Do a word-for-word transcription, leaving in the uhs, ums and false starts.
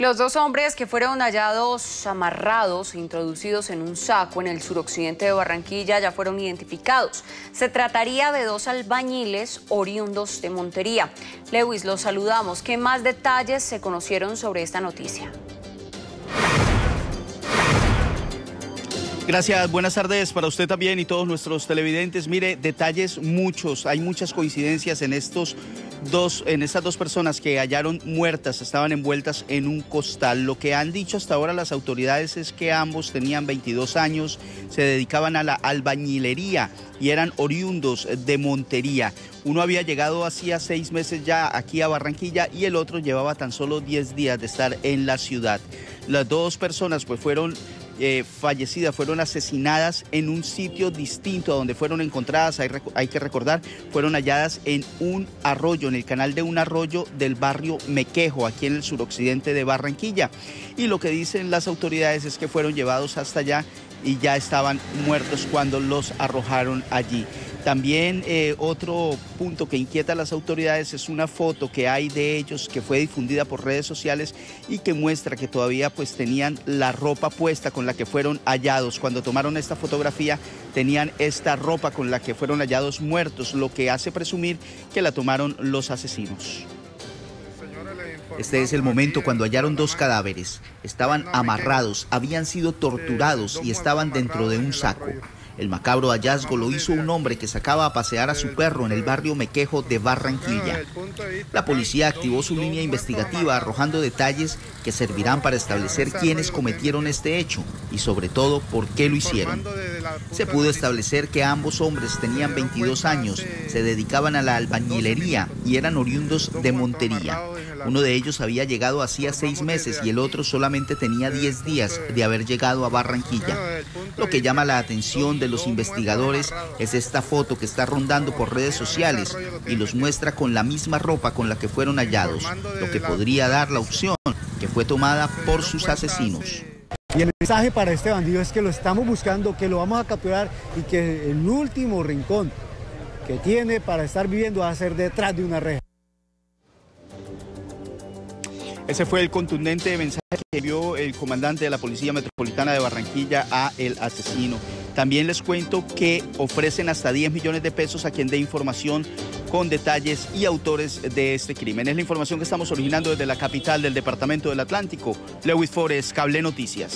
Los dos hombres que fueron hallados amarrados e introducidos en un saco en el suroccidente de Barranquilla ya fueron identificados. Se trataría de dos albañiles oriundos de Montería. Lewis, los saludamos. ¿Qué más detalles se conocieron sobre esta noticia? Gracias, buenas tardes para usted también y todos nuestros televidentes. Mire, detalles muchos, hay muchas coincidencias en estos dos, en estas dos personas que hallaron muertas, estaban envueltas en un costal. Lo que han dicho hasta ahora las autoridades es que ambos tenían veintidós años, se dedicaban a la albañilería y eran oriundos de Montería. Uno había llegado hacía seis meses ya aquí a Barranquilla y el otro llevaba tan solo diez días de estar en la ciudad. Las dos personas pues fueron Eh, fallecidas, fueron asesinadas en un sitio distinto a donde fueron encontradas. Hay, hay que recordar, fueron halladas en un arroyo, en el canal de un arroyo del barrio Mequejo, aquí en el suroccidente de Barranquilla. Y lo que dicen las autoridades es que fueron llevados hasta allá y ya estaban muertos cuando los arrojaron allí. También eh, otro punto que inquieta a las autoridades es una foto que hay de ellos que fue difundida por redes sociales y que muestra que todavía pues tenían la ropa puesta con la que fueron hallados. Cuando tomaron esta fotografía tenían esta ropa con la que fueron hallados muertos, lo que hace presumir que la tomaron los asesinos. Este es el momento cuando hallaron dos cadáveres. Estaban amarrados, habían sido torturados y estaban dentro de un saco. El macabro hallazgo lo hizo un hombre que sacaba a pasear a su perro en el barrio Mequejo de Barranquilla. La policía activó su línea investigativa arrojando detalles que servirán para establecer quiénes cometieron este hecho y sobre todo por qué lo hicieron. Se pudo establecer que ambos hombres tenían veintidós años, se dedicaban a la albañilería y eran oriundos de Montería. Uno de ellos había llegado hacía seis meses y el otro solamente tenía diez días de haber llegado a Barranquilla. Lo que llama la atención de los investigadores es esta foto que está rondando por redes sociales y los muestra con la misma ropa con la que fueron hallados, lo que podría dar la opción que fue tomada por sus asesinos. Y el mensaje para este bandido es que lo estamos buscando, que lo vamos a capturar y que el último rincón que tiene para estar viviendo va a ser detrás de una reja. Ese fue el contundente mensaje que envió el comandante de la Policía Metropolitana de Barranquilla a el asesino. También les cuento que ofrecen hasta diez millones de pesos a quien dé información con detalles y autores de este crimen. Es la información que estamos originando desde la capital del departamento del Atlántico. Lewis Forest, Cable Noticias.